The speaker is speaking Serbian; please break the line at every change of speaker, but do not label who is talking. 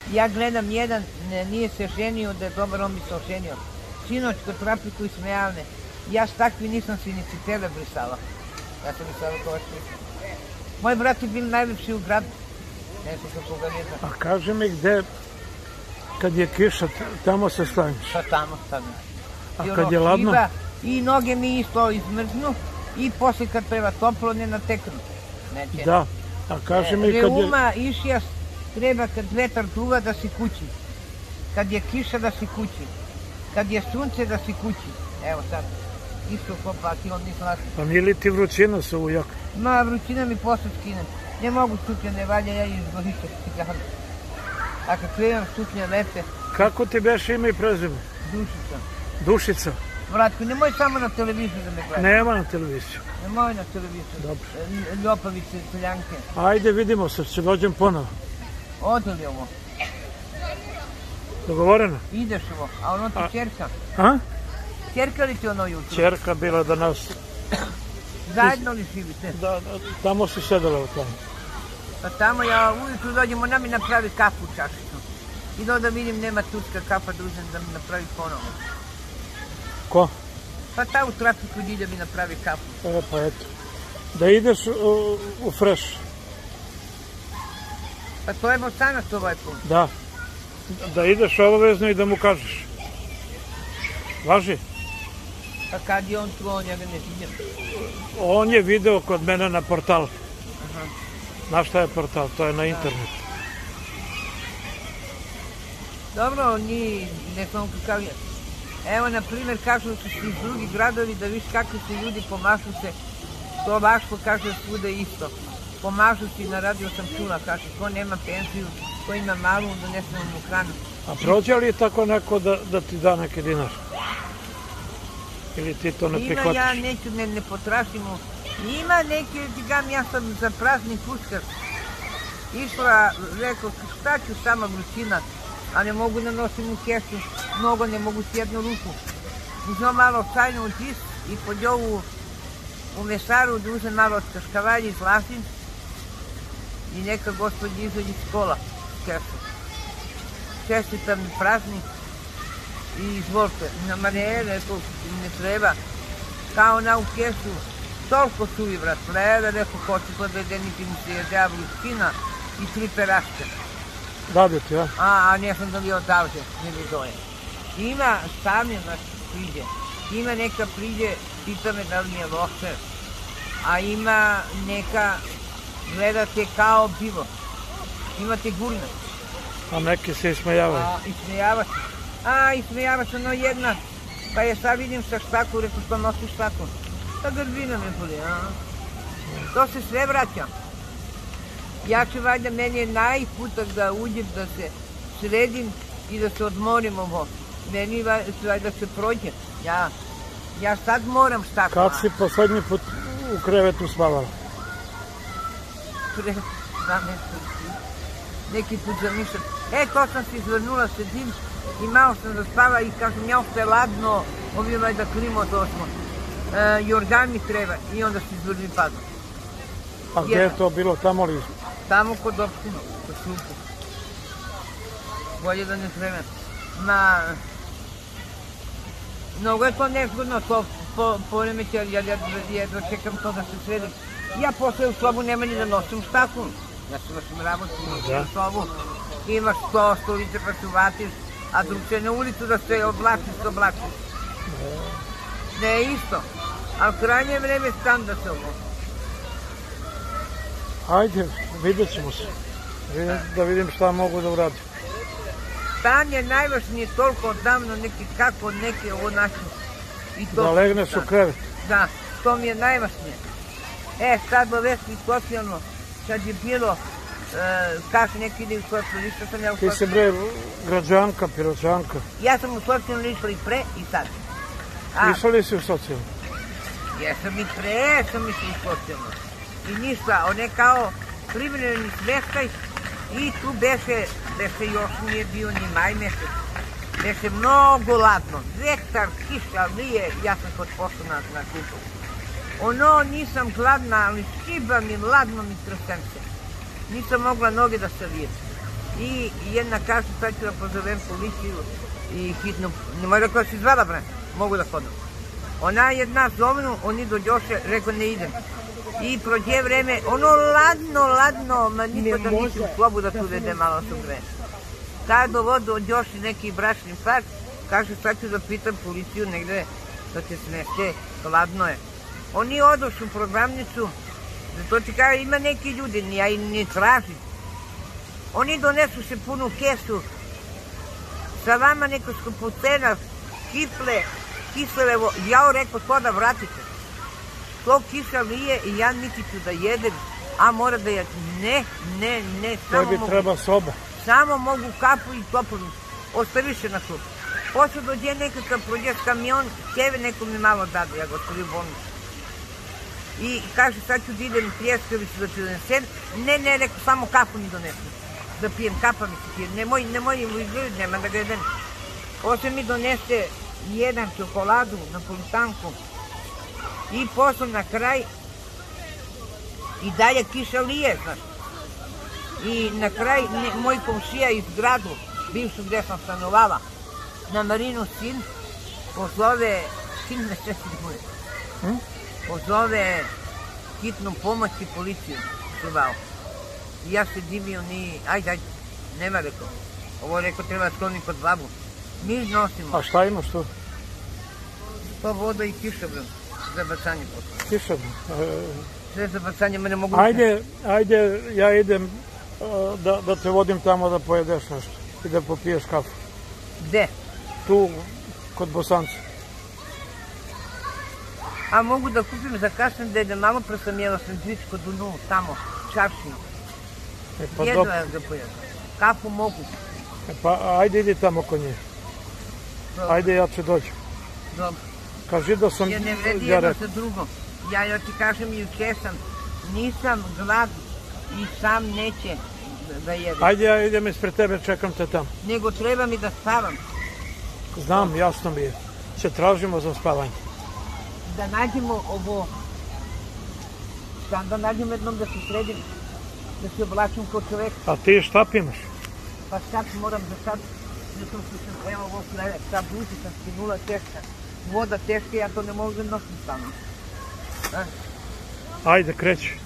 Ja gledam jedan, nije se ženio, da je dobar, on bi se oženio. Sinoć kod trafiku i smejavne. Ja s takvi nisam se ni cipele brisala. Ja sam brisala kovačke. Moji brati bili najlepši u gradu. Ne znam kako ga ne znam.
A kaži mi gde, kad je kiša, tamo se stanješ?
Pa tamo stavim.
A kad je ladno?
I noge mi isto izmrznu i posle kad treba toplo ne nateknu. Neće.
Da, a kaži mi kad je...
Reuma, išijas, treba kad vetar duva da si kući. Kad je kiša da si kući. Kad je sunce da si kući. Evo sad. Isto ko patilo, nisam lasim.
Pa nije li ti vrućina se ujak?
Ma, vrućina mi posle skine. Ne mogu sutlje, ne valja, ja izgorišću cigaru. A kad krenem sutlje lepe...
Kako ti beše ime i prezime?
Dušica.
Dušica?
Vratko, nemoj samo na televiziju da me gledam.
Nema na televiziju.
Nemoj na televiziju.
Dobro.
Ljopavice, Poljanke.
Ajde, vidimo se, će dođem ponovo.
Ode li ovo?
Dogovoreno?
Ideš ovo, a ono ti čerka.
A?
Čerka li ti ono jutro?
Čerka bila da nas...
Zajedno li živite?
Da, tamo si sedela u tamo.
Pa tamo ja ujutru dođem, ona mi napravi kafu u čašicu. I da vidim, nema turska kafa, dužem da mi napravi ponovo.
Ko?
Pa ta u trafiku ide mi napravi kafu.
Pa eto. Da ideš u Fresh.
Pa to je Bosanac ovaj put.
Da. Da ideš obavezno i da mu kažeš. Važi?
Pa kad je on tu, on ja ga ne vidim.
On je video kod mene na portal. Znaš šta je portal? To je na internetu.
Dobro, ni ne znam kakav je. Evo, na primjer, kažu da su iz drugih gradovi, da viš kakvi su ljudi, pomažu se. To Vaško kaže svuda isto. Pomažu se, na radio sam čula, kaže, ko nema penziju, ko ima malu, donesemo mu hranu.
A prođe li tako neko da ti da neki dinar? Ili ti to ne prihvatiš?
Ima, ja neću, ne potrašim mu. Ima neki, ja sam za praznik Uskrs išla, rekao, šta ću sama vrućina, a ne mogu da nosim u kešu, mnogo ne mogu s jednu ruku. Uzmem malo čajnu džis i pod ovu u mesaru da uzem malo čaškavalje izlasim i neka gospodin izađe iz kola s kešu. Čestitam mi praznik i izvolite. Ma ne, rekao, ne treba. Kao ona u kešu, toliko suvi, brat, pleda, rekao, hoću podvedeniti mi se jedea vrućina i 3 peraške.
Dade ti, ja?
A ne sam da li odavde, ne mi doje. Ima, stavljam nas priđe. Ima neka priđe, pita me da li mi je loše. A ima neka, gledate kao pivo. Imate gurne.
A neki se ismejavaju.
Ismejava se. Ismejava se, no jedna. Pa je sad vidim sa štaku, rekao što nosi štaku. Ta grbina me boli, a? To se sve vraća. Ja ću valjda, meni je najputak da uđem, da se sredim i da se odmorim ovo. Meni valjda se prođe. Ja sad moram štaku.
Kad si poslednji put u krevetu spavala?
Pre 2 meseca. Neki put zamišljam. To sam se izvrnula, sedim i malo sam da spava i kažem, ja što je ladno, ovdje valjda klimo od osmo. Jorgan mi treba i onda se izvrni padno.
A gdje je to bilo, tamo li?
Tamo kod opštine, kod slupu. Bolje da ne treba. Mnogo je to nezgodno, to poremeće, ja jedva čekam to da se sredim. Ja posle u sobu nema ni da nosim štaku. Ja se nosim rabot, nosim u sobu. Imaš stolice pa se uvatiš, a drugče na ulicu da se oblačiš. Ne, isto. A u krajnje vreme stan da se ovo.
Ajde, vidjet ćemo se. Da vidim šta mogu da uradim.
Stan je najvažnije toliko odavno, kako neke ovo naše.
Da legneš u krevet.
Da, to mi je najvažnije. Sad bolesti socijalno, kad je bilo, kaže neki ide u socijalno, ništa sam ja u socijalno.
Ti si bre građanka, piroćanka.
Ja sam u socijalno išla i pre i sad.
Išla li si u socijalno?
Jesam i pre, sam išla u socijalno. I ništa, on je kao privremeni smeštaj i tu beše još nije bio ni maj mesec. Beše mnogo ladno, vektar, kiša, lije, ja sam kod posla na kupu. Ono, nisam gladna, ali šiba mi, ladno mi trstence. Nisam mogla noge da se lijem. I jedna kaže, sad ću da pozovem policiju i hitno, ne može da si zvala, bre, mogu da hodam. Ona jedna zovnu, oni dođoše, rekao ne idem. I prođe vreme, ono ladno, ma niko da nisi u klobu da tu vede malo su gre. Tad dođoše neki bračni par, kaže sad ću da pitam policiju negde da te smeste, ladno je. Oni odošu u prodavnicu, zato ti kaže ima neki ljudi, ja i ne tražim. Oni donesu se punu kesu, sa vama neko skupocena, kifle, kislevo, ja rekao to da vratite. To kiša lije i ja niti ću da jedem, a mora da jedem. Ne,
Tebi treba soba.
Samo mogu kapu i toplinu, ostaviše na klub. Posle dođe nekakav prođe s kamion, tebe neko mi malo dade, ja ga ostavio u bolnicu. I kaže sad ću da idem pljeskavicu da ću donesem. Ne, rekao samo kafu mi donesu. Da pijem, kapa mi se pijem. Nemoj mu izgledati, nema da ga jedem. Posle mi donese jedan čokoladu, napolitanku. I posle na kraj i dalje kiša lije, znaš. I na kraj moj komšija iz gradu, bivšu gde sam stanovala, na Marinu sin, pozove, sin me česti bude, pozove hitnu pomoć i policiju, zvao. I ja se divio, ajde, nema rekao. Ovo rekao treba skloniti kod babu. Mi nosimo.
A šta imaš tu?
Pa voda i kišobran, za bacanje posle.
Kišobran?
Sve za bacanje, me ne mogu...
Ajde, ja idem da te vodim tamo da pojedeš nešto i da popiješ kafu.
Gde?
Tu, kod Bosanca.
A mogu da kupim za kasnije da idem, malo pre sam jela sandvič kod Unu, tamo, čaršinu. Jedva ja ga pojedem. Kafu mogu.
Pa ajde idi tamo kod nje. Ajde ja ću doći.
Dobro.
Kaži da sam...
Jer ne vredi jedno sa drugom. Ja ti kažem i učesam, nisam glad i sam neće da jedem.
Ajde ja idem ispred tebe, čekam te tamo.
Nego treba mi da spavam.
Znam, jasno mi je. Se tražimo za spavanje.
Da nađemo ovo... Da nađemo jednom da se sredim, da se oblačim kao čovek.
A ti štap imaš?
Pa štap moram za sad, zato što sam, evo ovo slede, ta bluzi sam skinula teška, voda teška, ja to ne mogu da nosim samo.
Ajde, kreći.